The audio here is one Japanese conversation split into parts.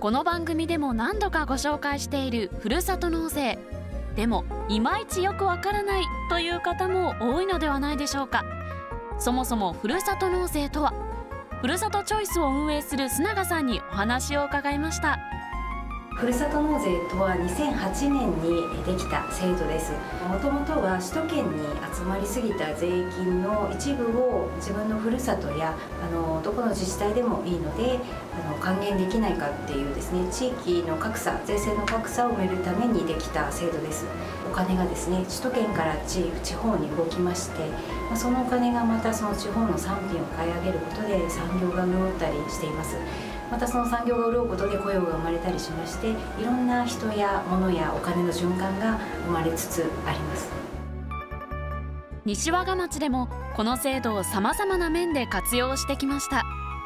この番組でも何度かご紹介しているふるさと納税。でもいまいちよくわからないという方も多いのではないでしょうか。そもそもふるさと納税とは、ふるさとチョイスを運営する須永さんにお話を伺いました。 ふるさと納税とは2008年にできた制度です。もともとは首都圏に集まりすぎた税金の一部を自分のふるさとやどこの自治体でもいいので還元できないかっていうですね、地域の格差、税制の格差を埋めるためにできた制度です。お金がですね、首都圏から地方に動きまして、そのお金がまたその地方の産品を買い上げることで産業が潤ったりしています。またその産業が潤うことで雇用が生まれたりしまして、いろんな人や物やお金の循環が生まれつつあります。 西和賀町でもこの制度をさまざまな面で活用してきました。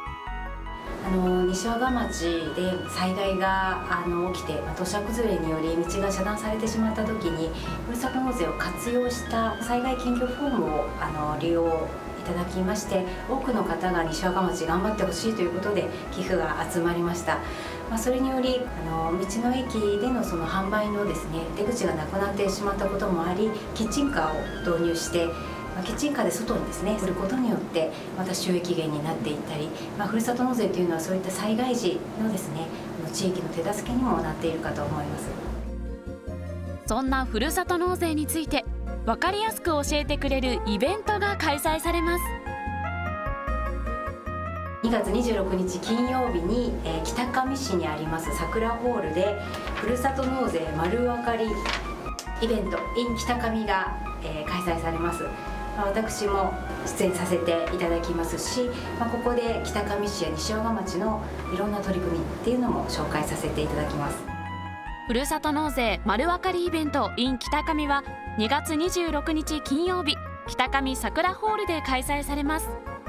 西和賀町で災害が起きて、土砂崩れにより道が遮断されてしまった時にふるさと納税を活用した災害検挙フォームを利用いただきまして、多くの方が西和賀町頑張ってほしいということで寄付が集まりました。それにより道の駅でのその販売のですね、出口がなくなってしまったこともあり、キッチンカーを導入してキッチンカーで外にですねすることによってまた収益源になっていったり、ふるさと納税というのはそういった災害時のですね地域の手助けにもなっているかと思います。 そんなふるさと納税について分かりやすく教えてくれるイベントが開催されます。 2月26日金曜日に、北上市にあります桜ホールでふるさと納税丸分かりイベント in 北上が、開催されます。私も出演させていただきますし、ここで北上市や西和賀町のいろんな取り組みっていうのも紹介させていただきます。 ふるさと納税丸分かりイベント in 北上は2月26日金曜日、北上桜ホールで開催されます。